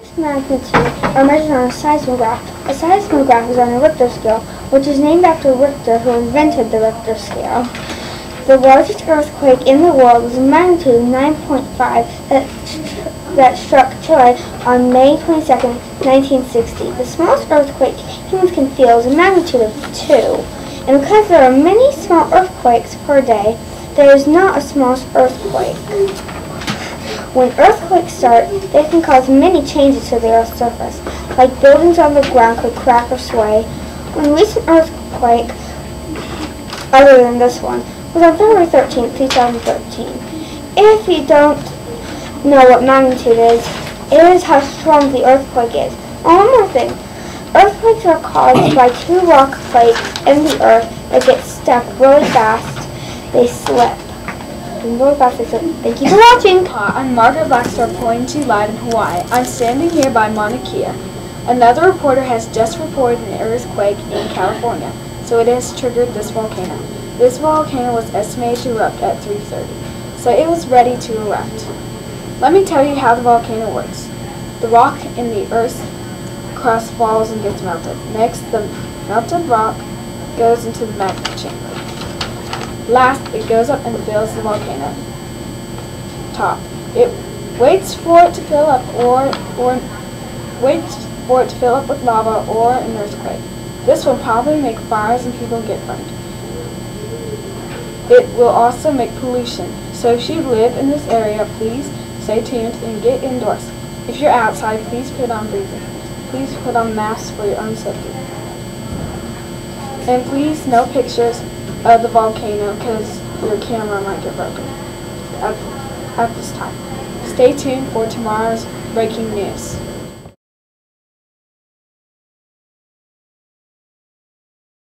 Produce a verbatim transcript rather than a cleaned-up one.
Magnitude are measured on a seismograph. A seismograph is on a Richter scale, which is named after Richter, who invented the Richter scale. The largest earthquake in the world was a magnitude nine point five that, that struck Chile on May twenty-second, nineteen sixty. The smallest earthquake humans can feel is a magnitude of two. And because there are many small earthquakes per day, there is not a small earthquake. When earthquakes start, they can cause many changes to the Earth's surface, like buildings on the ground could crack or sway. One recent earthquake, other than this one, was on February thirteenth, two thousand thirteen. If you don't know what magnitude is, it is how strong the earthquake is. Oh, one more thing. Earthquakes are caused by two rock plates in the earth that get stuck really fast. They slip. Really fast they slip. Thank you for watching. Hi, I'm Margaret Blackstar reporting to you live in Hawaii. I'm standing here by Mauna Kea. Another reporter has just reported an earthquake in California, so it has triggered this volcano. This volcano was estimated to erupt at three thirty, so it was ready to erupt. Let me tell you how the volcano works. The rock in the Earth's crust falls and gets melted. Next, the melted rock goes into the magma chamber. Last, it goes up and fills the volcano top. It waits for it to fill up or, or waits for it to fill up with lava or an earthquake. This will probably make fires and people get burned. It will also make pollution. So if you live in this area, please stay tuned and get indoors. If you're outside, please put on breathing. Please put on masks for your own safety. And please, no pictures of the volcano because your camera might get broken at, at this time. Stay tuned for tomorrow's breaking news.